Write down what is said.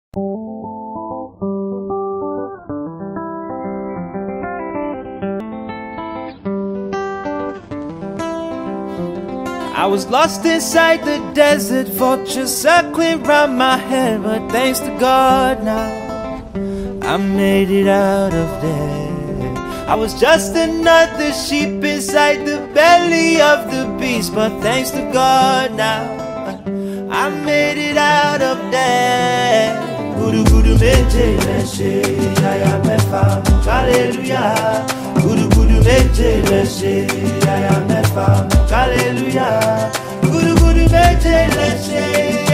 I was lost inside the desert, vultures circling round my head, but thanks to God now I made it out of there. I was just another sheep inside the belly of the beast, but thanks to God now I made it out of there. Guru Guru Meje Meshe Yaya Mefa Hallelujah. Guru Guru Meje Meshe Yaya Mefa Hallelujah. Guru Guru Meje Meshe